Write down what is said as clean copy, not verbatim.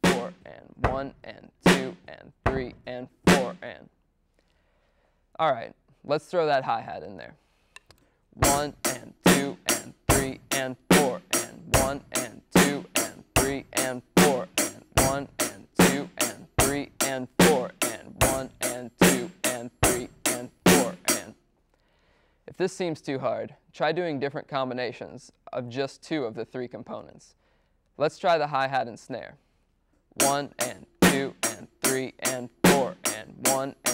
4, and 1, and 2, and 3, and 4, and. All right, let's throw that hi-hat in there. 1, and 2, and 3, and 4, and 1, and 2, and 3, and 4, and 1, and 2, and 3, and 4, and 1, and 2, and 3, and 4, and. If this seems too hard, try doing different combinations of just 2 of the 3 components. Let's try the hi-hat and snare. 1, and 2, and 3, and 4, and 1,